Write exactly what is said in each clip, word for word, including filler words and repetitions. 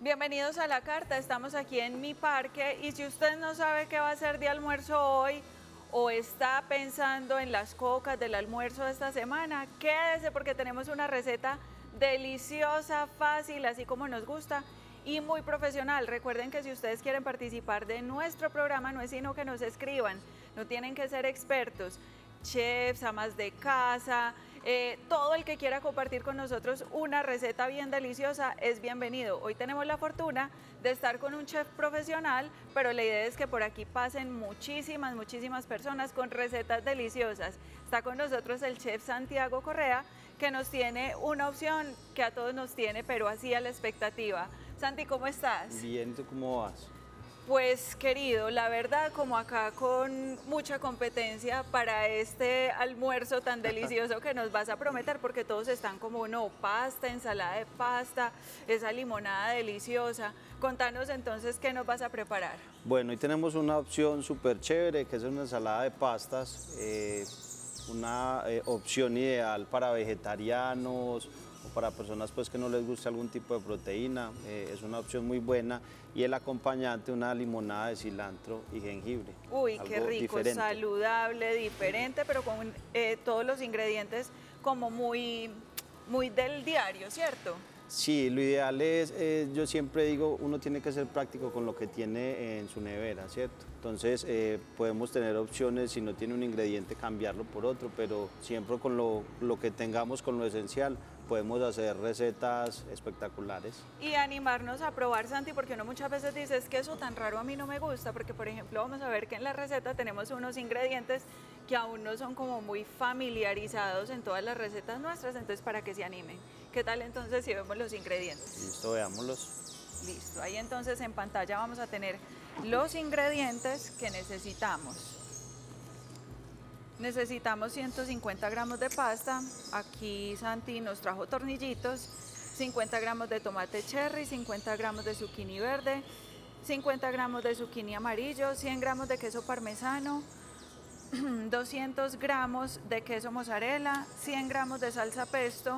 Bienvenidos a La Carta, estamos aquí en Mi Parque y si usted no sabe qué va a hacer de almuerzo hoy o está pensando en las cocas del almuerzo de esta semana, quédese porque tenemos una receta deliciosa, fácil, así como nos gusta y muy profesional. Recuerden que si ustedes quieren participar de nuestro programa no es sino que nos escriban, no tienen que ser expertos, chefs, amas de casa, eh, todo el que quiera compartir con nosotros una receta bien deliciosa es bienvenido. Hoy tenemos la fortuna de estar con un chef profesional, pero la idea es que por aquí pasen muchísimas, muchísimas personas con recetas deliciosas. Está con nosotros el chef Santiago Correa, que nos tiene una opción que a todos nos tiene, pero así a la expectativa. Santi, ¿cómo estás? Bien, ¿tú cómo vas? Pues querido, la verdad como acá con mucha competencia para este almuerzo tan delicioso que nos vas a prometer, porque todos están como no, pasta, ensalada de pasta, esa limonada deliciosa. Contanos entonces qué nos vas a preparar. Bueno, hoy tenemos una opción súper chévere que es una ensalada de pastas, eh, una eh, opción ideal para vegetarianos o para personas pues que no les guste algún tipo de proteína, eh, es una opción muy buena y el acompañante una limonada de cilantro y jengibre. Uy, qué rico, diferente. Saludable, diferente, pero con eh, todos los ingredientes como muy, muy del diario, ¿cierto? Sí, lo ideal es, eh, yo siempre digo, uno tiene que ser práctico con lo que tiene en su nevera, ¿cierto? Entonces eh, podemos tener opciones, si no tiene un ingrediente cambiarlo por otro, pero siempre con lo, lo que tengamos, con lo esencial, podemos hacer recetas espectaculares. Y animarnos a probar, Santi, porque uno muchas veces dice, es que eso tan raro a mí no me gusta, porque por ejemplo vamos a ver que en la receta tenemos unos ingredientes que aún no son como muy familiarizados en todas las recetas nuestras, entonces para que se animen. ¿Qué tal entonces si vemos los ingredientes? Listo, veámoslos. Listo, ahí entonces en pantalla vamos a tener los ingredientes que necesitamos. Necesitamos ciento cincuenta gramos de pasta, aquí Santi nos trajo tornillitos, cincuenta gramos de tomate cherry, cincuenta gramos de zucchini verde, cincuenta gramos de zucchini amarillo, cien gramos de queso parmesano, doscientos gramos de queso mozzarella, cien gramos de salsa pesto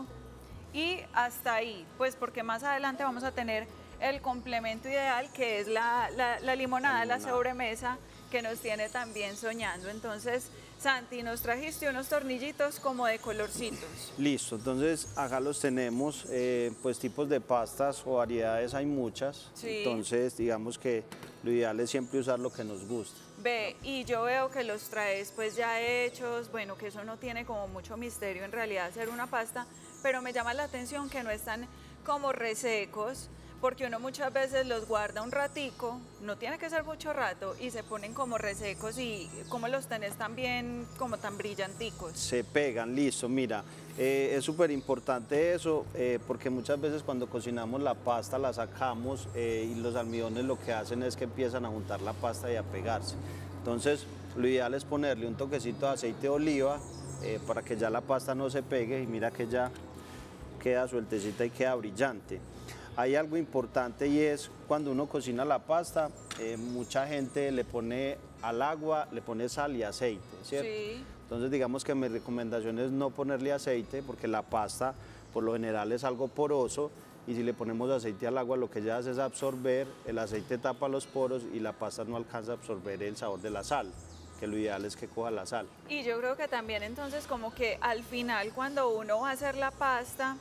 y hasta ahí, pues porque más adelante vamos a tener el complemento ideal que es la, la, la limonada, la, limonada. la sobremesa que nos tiene también soñando. Entonces, Santi, nos trajiste unos tornillitos como de colorcitos. Listo, entonces acá los tenemos, eh, pues tipos de pastas o variedades hay muchas, sí. Entonces digamos que lo ideal es siempre usar lo que nos guste. Ve, y yo veo que los traes pues ya hechos, bueno, que eso no tiene como mucho misterio en realidad hacer una pasta, pero me llama la atención que no están como resecos, porque uno muchas veces los guarda un ratico, no tiene que ser mucho rato, y se ponen como resecos y como los tenés también como tan brillanticos. Se pegan, listo, mira, eh, es súper importante eso, eh, porque muchas veces cuando cocinamos la pasta la sacamos eh, y los almidones lo que hacen es que empiezan a juntar la pasta y a pegarse. Entonces, lo ideal es ponerle un toquecito de aceite de oliva eh, para que ya la pasta no se pegue y mira que ya queda sueltecita y queda brillante. Hay algo importante y es cuando uno cocina la pasta, eh, mucha gente le pone al agua, le pone sal y aceite, ¿cierto? Sí. Entonces digamos que mi recomendación es no ponerle aceite porque la pasta por lo general es algo poroso y si le ponemos aceite al agua lo que ella hace es absorber, el aceite tapa los poros y la pasta no alcanza a absorber el sabor de la sal, que lo ideal es que coja la sal. Y yo creo que también entonces como que al final cuando uno va a hacer la pasta,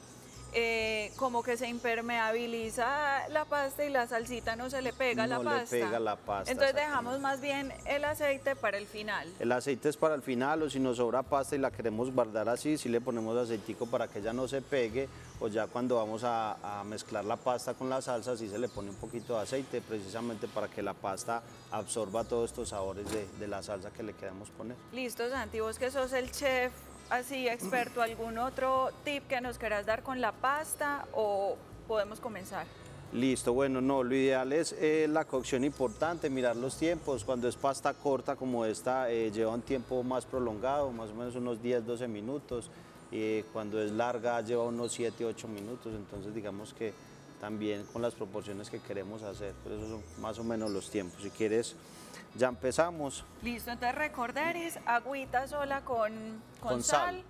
Eh, como que se impermeabiliza la pasta y la salsita no se le pega a la pasta. No le pega la pasta. Entonces dejamos más bien el aceite para el final. El aceite es para el final o si nos sobra pasta y la queremos guardar así, si le ponemos aceitico para que ella no se pegue o ya cuando vamos a, a mezclar la pasta con la salsa, sí se le pone un poquito de aceite precisamente para que la pasta absorba todos estos sabores de, de la salsa que le queremos poner. Listo, Santi, vos que sos el chef así experto, ¿algún otro tip que nos quieras dar con la pasta o podemos comenzar? Listo, bueno, no, lo ideal es eh, la cocción importante, mirar los tiempos. Cuando es pasta corta como esta, eh, lleva un tiempo más prolongado, más o menos unos diez, doce minutos. Y cuando es larga, lleva unos siete, ocho minutos. Entonces, digamos que también con las proporciones que queremos hacer. Pero esos son más o menos los tiempos. Si quieres, ya empezamos. Listo, entonces recorderis, agüita sola con, con, con sal. sal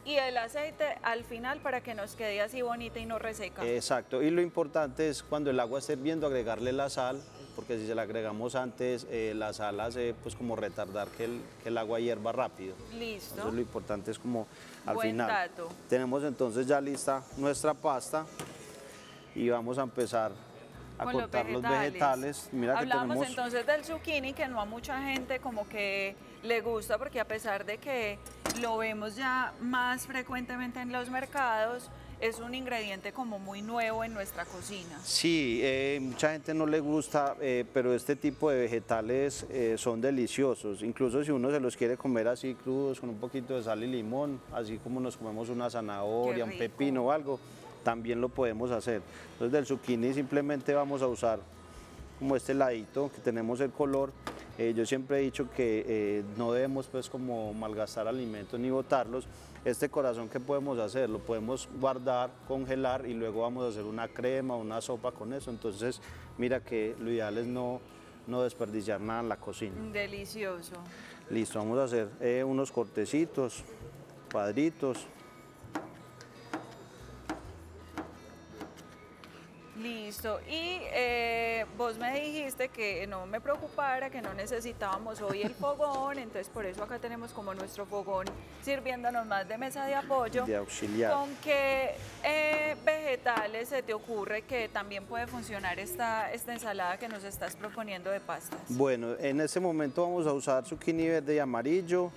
y el aceite al final para que nos quede así bonita y no reseca. Exacto, y lo importante es cuando el agua esté hirviendo agregarle la sal, porque si se la agregamos antes, eh, la sal hace pues como retardar que el, que el agua hierva rápido. Listo. Entonces lo importante es como al Buen final. dato. Tenemos entonces ya lista nuestra pasta y vamos a empezar a Con cortar los vegetales. vegetales. Mira Hablábamos que tenemos... entonces del zucchini, que no a mucha gente como que le gusta, porque a pesar de que lo vemos ya más frecuentemente en los mercados, es un ingrediente como muy nuevo en nuestra cocina. Sí, eh, mucha gente no le gusta, eh, pero este tipo de vegetales eh, son deliciosos. Incluso si uno se los quiere comer así crudos, con un poquito de sal y limón, así como nos comemos una zanahoria, un pepino o algo, también lo podemos hacer. Entonces del zucchini simplemente vamos a usar como este ladito, que tenemos el color. Eh, yo siempre he dicho que eh, no debemos pues como malgastar alimentos ni botarlos. Este corazón, ¿qué podemos hacer? Lo podemos guardar, congelar y luego vamos a hacer una crema, una sopa con eso. Entonces, mira que lo ideal es no, no desperdiciar nada en la cocina. Delicioso. Listo, vamos a hacer eh, unos cortecitos, cuadritos. Listo. Y eh, vos me dijiste que no me preocupara, que no necesitábamos hoy el fogón, entonces por eso acá tenemos como nuestro fogón sirviéndonos más de mesa de apoyo. De auxiliar. ¿Con qué eh, vegetales se te ocurre que también puede funcionar esta, esta ensalada que nos estás proponiendo de pastas? Bueno, en este momento vamos a usar zucchini verde y amarillo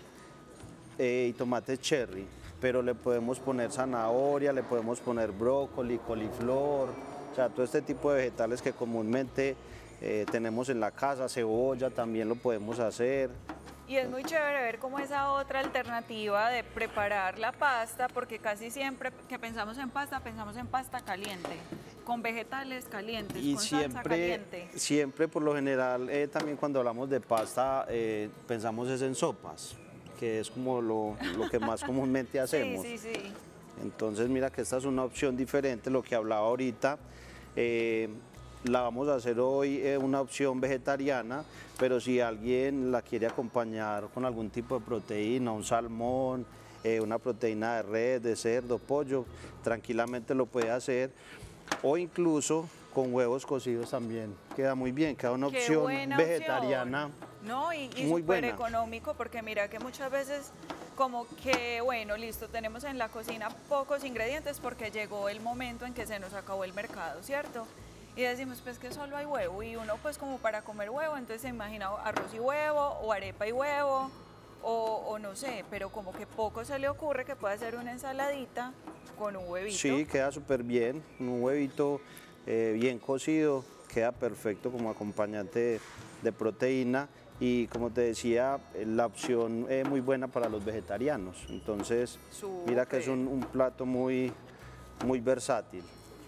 eh, y tomate cherry, pero le podemos poner zanahoria, le podemos poner brócoli, coliflor. O sea, todo este tipo de vegetales que comúnmente eh, tenemos en la casa, cebolla también lo podemos hacer. Y es muy chévere ver cómo esa otra alternativa de preparar la pasta, porque casi siempre que pensamos en pasta, pensamos en pasta caliente, con vegetales calientes, y con siempre, salsa caliente. Siempre, por lo general, eh, también cuando hablamos de pasta, eh, pensamos es en sopas, que es como lo, lo que más comúnmente hacemos. Sí, sí, sí. Entonces mira que esta es una opción diferente, lo que hablaba ahorita, eh, la vamos a hacer hoy eh, una opción vegetariana, pero si alguien la quiere acompañar con algún tipo de proteína, un salmón, eh, una proteína de res, de cerdo, pollo, tranquilamente lo puede hacer, o incluso con huevos cocidos también, queda muy bien, queda una Qué opción buena vegetariana. Opción. No, y, y muy súper buena. económico, porque mira que muchas veces como que, bueno, listo, tenemos en la cocina pocos ingredientes porque llegó el momento en que se nos acabó el mercado, ¿cierto? Y decimos, pues que solo hay huevo, y uno pues como para comer huevo, entonces se imagina arroz y huevo, o arepa y huevo, o, o no sé, pero como que poco se le ocurre que pueda hacer una ensaladita con un huevito. Sí, queda súper bien, un huevito eh, bien cocido, queda perfecto como acompañante de, de proteína. Y como te decía, la opción es muy buena para los vegetarianos. Entonces, Súper. Mira que es un, un plato muy, muy versátil.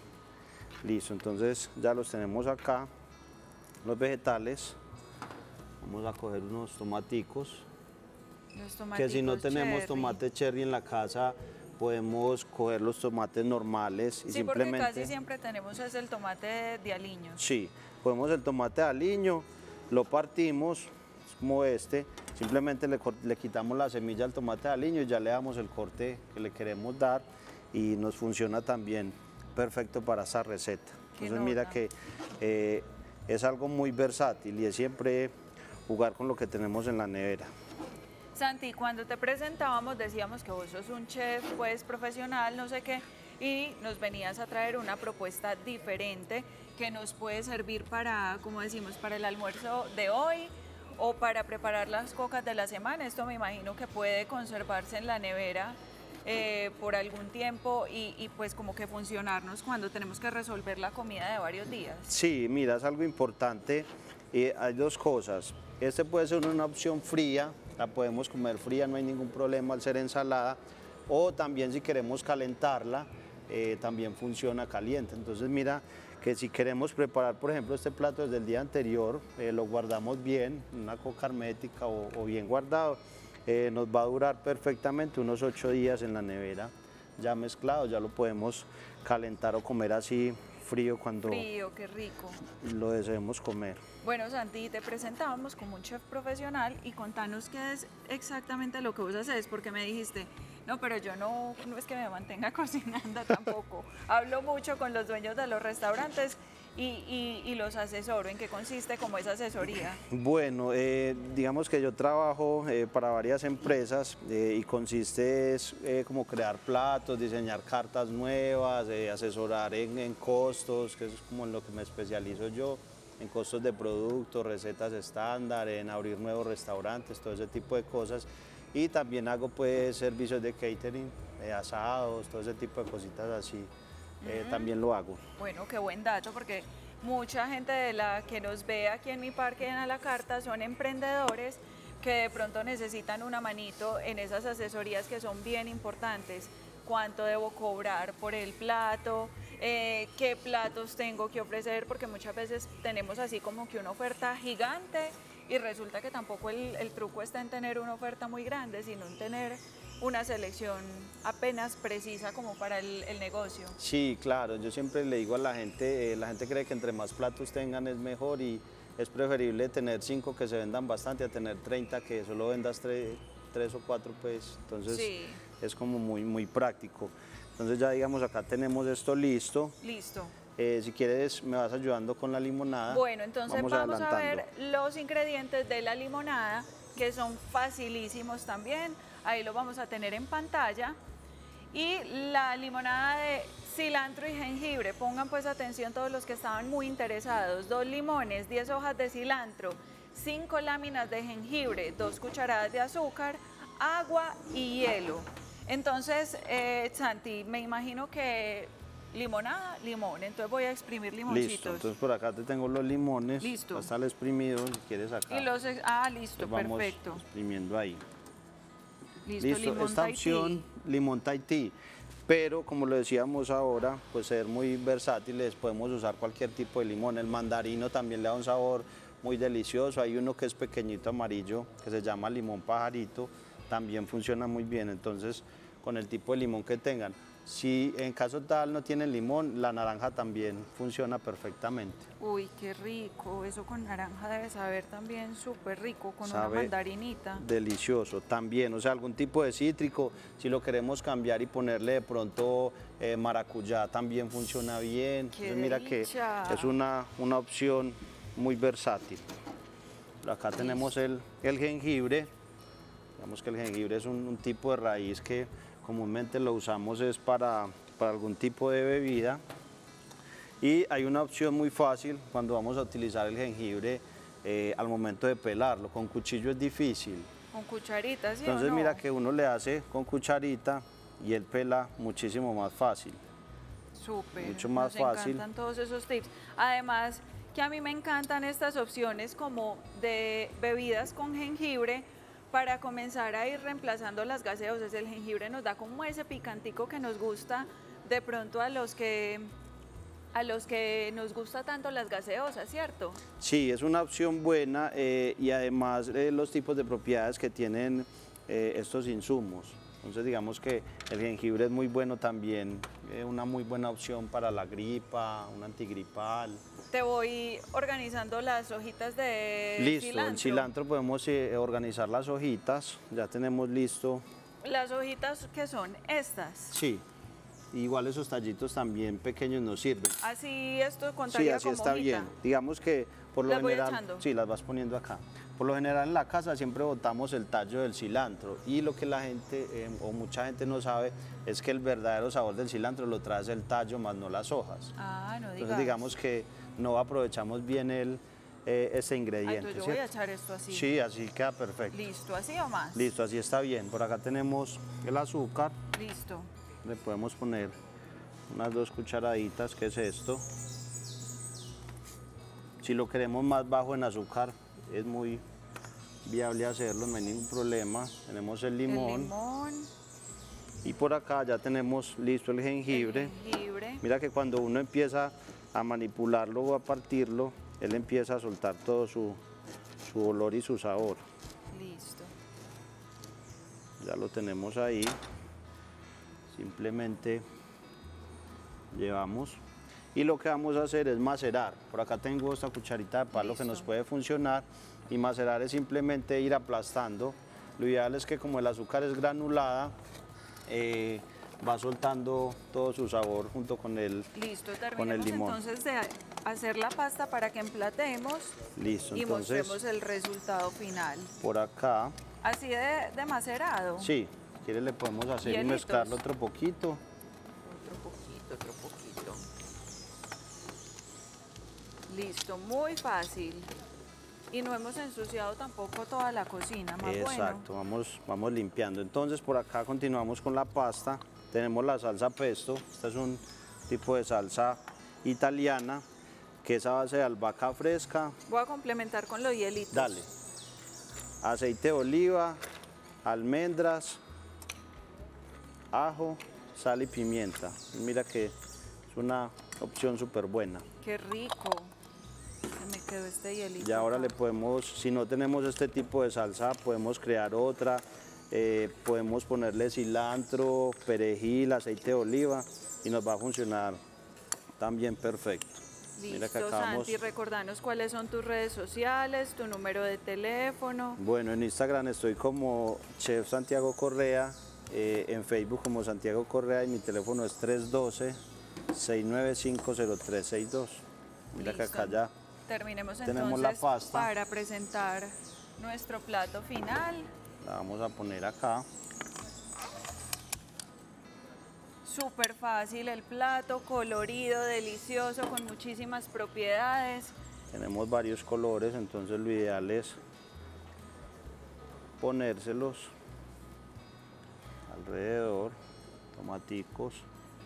Listo, entonces ya los tenemos acá, los vegetales. Vamos a coger unos tomaticos. Los que si no tenemos cherry. tomate cherry en la casa, podemos coger los tomates normales. Y sí, simplemente, porque casi siempre tenemos es el tomate de, de aliños. Sí, podemos el tomate de aliño, lo partimos, como este, simplemente le, le quitamos la semilla al tomate de aliño y ya le damos el corte que le queremos dar y nos funciona también perfecto para esa receta. Entonces mira que eh, es algo muy versátil y es siempre jugar con lo que tenemos en la nevera. Santi, cuando te presentábamos decíamos que vos sos un chef pues profesional, no sé qué, y nos venías a traer una propuesta diferente que nos puede servir para, como decimos, para el almuerzo de hoy, o para preparar las cocas de la semana. Esto me imagino que puede conservarse en la nevera eh, por algún tiempo y, y pues como que funcionarnos cuando tenemos que resolver la comida de varios días. Sí, mira, es algo importante. Eh, hay dos cosas. Este puede ser una opción fría, la podemos comer fría, no hay ningún problema al ser ensalada. O también si queremos calentarla, eh, también funciona caliente. Entonces mira que si queremos preparar, por ejemplo, este plato desde el día anterior, eh, lo guardamos bien, una coca hermética o, o bien guardado, eh, nos va a durar perfectamente unos ocho días en la nevera, ya mezclado, ya lo podemos calentar o comer así frío cuando Frío, qué rico. lo deseemos comer. Bueno, Santi, te presentábamos como un chef profesional y contanos qué es exactamente lo que vos haces, porque me dijiste, No, pero yo no, no es que me mantenga cocinando tampoco. Hablo mucho con los dueños de los restaurantes y, y, y los asesoro. ¿En qué consiste como esa asesoría? Bueno, eh, digamos que yo trabajo eh, para varias empresas eh, y consiste es eh, como crear platos, diseñar cartas nuevas, eh, asesorar en, en costos, que eso es como en lo que me especializo yo, en costos de productos, recetas estándar, en abrir nuevos restaurantes, todo ese tipo de cosas. Y también hago pues servicios de catering, eh, asados, todo ese tipo de cositas así. Eh, también lo hago. Bueno, qué buen dato, porque mucha gente de la que nos ve aquí en mi parque en A la Carta son emprendedores que de pronto necesitan una manito en esas asesorías que son bien importantes. ¿Cuánto debo cobrar por el plato? Eh, ¿Qué platos tengo que ofrecer? Porque muchas veces tenemos así como que una oferta gigante y resulta que tampoco el, el truco está en tener una oferta muy grande, sino en tener una selección apenas precisa como para el, el negocio. Sí, claro, yo siempre le digo a la gente, eh, la gente cree que entre más platos tengan es mejor y es preferible tener cinco que se vendan bastante a tener treinta que solo vendas tres, tres o cuatro, pues, entonces Sí. es como muy, muy práctico. Entonces ya digamos acá tenemos esto listo. Listo. Eh, si quieres me vas ayudando con la limonada. Bueno, entonces vamos, vamos a ver adelantando los ingredientes de la limonada, que son facilísimos también. Ahí lo vamos a tener en pantalla. Y la limonada de cilantro y jengibre. Pongan pues atención todos los que estaban muy interesados. Dos limones, diez hojas de cilantro, cinco láminas de jengibre, dos cucharadas de azúcar, agua y hielo. Entonces, eh, Santi, me imagino que limonada, limón. Entonces voy a exprimir limoncitos. Listo, entonces por acá te tengo los limones. Listo. Hasta el exprimido, si quieres acá. Y los, ah, listo, Entonces vamos perfecto. exprimiendo ahí. Listo, Listo, limón esta Tahití. opción, limón Tahití, pero como lo decíamos ahora, pues ser muy versátiles, podemos usar cualquier tipo de limón. El mandarino también le da un sabor muy delicioso. Hay uno que es pequeñito amarillo, que se llama limón pajarito, también funciona muy bien, entonces con el tipo de limón que tengan. Si en caso tal no tienen limón, la naranja también funciona perfectamente. Uy, qué rico, eso con naranja debe saber también súper rico, con Sabe una mandarinita. Delicioso también, o sea, algún tipo de cítrico, si lo queremos cambiar y ponerle de pronto eh, maracuyá, también funciona bien. Qué Entonces, mira delicia. que es una, una opción muy versátil. Pero acá tenemos el, el jengibre, digamos que el jengibre es un, un tipo de raíz que comúnmente lo usamos es para, para algún tipo de bebida. Y hay una opción muy fácil cuando vamos a utilizar el jengibre eh, al momento de pelarlo. Con cuchillo es difícil. Con cucharitas, ¿sí Entonces o no? mira que uno le hace con cucharita y él pela muchísimo más fácil. Súper, mucho más nos fácil. encantan todos esos tips. Además, que a mí me encantan estas opciones como de bebidas con jengibre para comenzar a ir reemplazando las gaseosas. El jengibre nos da como ese picantico que nos gusta de pronto a los que a los que nos gusta tanto las gaseosas, ¿cierto? Sí, es una opción buena eh, y además eh, los tipos de propiedades que tienen eh, estos insumos. Entonces digamos que el jengibre es muy bueno también, eh, una muy buena opción para la gripa, un antigripal. Te voy organizando las hojitas de Listo, cilantro. el cilantro podemos eh, organizar las hojitas, ya tenemos listo. Las hojitas que son estas. Sí, igual esos tallitos también pequeños nos sirven. Así esto Sí, contaría así como está hojita. bien. Digamos que por lo ¿Las voy general, echando? sí, las vas poniendo acá. Por lo general en la casa siempre botamos el tallo del cilantro y lo que la gente eh, o mucha gente no sabe es que el verdadero sabor del cilantro lo trae el tallo más no las hojas. Ah, no digas. Entonces digamos que no aprovechamos bien el, eh, ese Ah, ingrediente. entonces yo voy a ¿cierto? echar esto así. Sí, así queda perfecto. Listo, ¿así o más? Listo, así está bien. Por acá tenemos el azúcar. Listo. Le podemos poner unas dos cucharaditas, ¿qué es esto? Si lo queremos más bajo en azúcar, es muy viable hacerlo, no hay ningún problema. Tenemos el limón. El limón, Y por acá ya tenemos listo el jengibre. el jengibre. Mira que cuando uno empieza a manipularlo o a partirlo, él empieza a soltar todo su, su olor y su sabor. Listo. Ya lo tenemos ahí. Simplemente llevamos. Y lo que vamos a hacer es macerar. Por acá tengo esta cucharita de palo Listo. que nos puede funcionar. Y macerar es simplemente ir aplastando. Lo ideal es que como el azúcar es granulada, eh, va soltando todo su sabor junto con el, Listo, con el terminemos limón. entonces de hacer la pasta para que emplatemos Listo, y entonces mostremos el resultado final. por acá, Así de, de macerado. sí, si quiere le podemos hacer y Hielitos. mezclarlo otro poquito. Otro poquito, otro poquito. Listo, muy fácil. Y no hemos ensuciado tampoco toda la cocina, más Exacto, bueno. vamos, vamos limpiando. Entonces por acá continuamos con la pasta. Tenemos la salsa pesto. Este es un tipo de salsa italiana que es a base de albahaca fresca. Voy a complementar con los hielitos. Dale. Aceite de oliva, almendras, ajo, sal y pimienta. Mira que es una opción súper buena. Qué rico. Se me quedó este hielito. Y ahora acá. le podemos, si no tenemos este tipo de salsa, podemos crear otra. Eh, podemos ponerle cilantro, perejil, aceite de oliva y nos va a funcionar también perfecto. Listo, Mira que acabamos. Santi, recordanos cuáles son tus redes sociales, tu número de teléfono. Bueno, en Instagram estoy como Chef Santiago Correa, eh, en Facebook como Santiago Correa y mi teléfono es tres uno dos, seis nueve cinco, cero tres seis dos. Mira que Listo. acá ya Terminemos tenemos entonces la pasta. para presentar nuestro plato final. la vamos a poner acá. Súper fácil el plato, colorido, delicioso, con muchísimas propiedades. Tenemos varios colores, entonces lo ideal es ponérselos alrededor, tomaticos.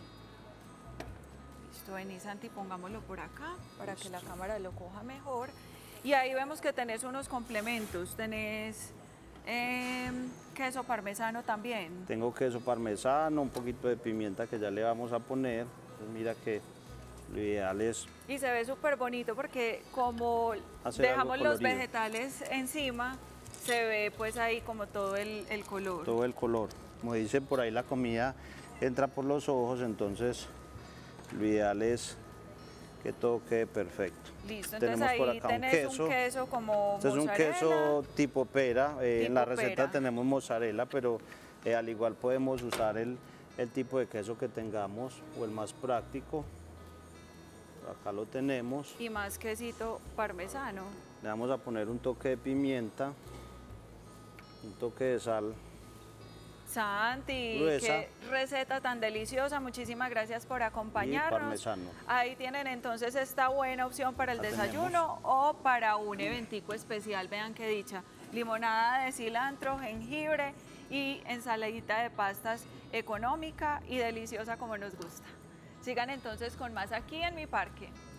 Listo, vení Santi, pongámoslo por acá para que la cámara lo coja mejor. Y ahí vemos que tenés unos complementos, tenés eh, queso parmesano también. Tengo queso parmesano, un poquito de pimienta que ya le vamos a poner. Entonces mira que lo ideal es Y se ve súper bonito porque como Hacer algo dejamos los colorido. vegetales encima, se ve pues ahí como todo el, el color. todo el color. Como dice por ahí, la comida entra por los ojos, entonces lo ideal es que todo quede perfecto. Listo, entonces Tenemos por ahí acá un tenés queso. un queso como Este es un mozzarella. queso tipo pera. eh, en la Tipo receta pera. tenemos mozzarella, pero eh, al igual podemos usar el, el tipo de queso que tengamos o el más práctico. Acá lo tenemos. Y más quesito parmesano. Le vamos a poner un toque de pimienta, un toque de sal. Santi, Gruesa. qué receta tan deliciosa, muchísimas gracias por acompañarnos. parmesano. Ahí tienen entonces esta buena opción para el La desayuno o para un eventico especial, vean qué dicha. Limonada de cilantro, jengibre y ensaladita de pastas económica y deliciosa como nos gusta. Sigan entonces con más aquí en Mi Parque.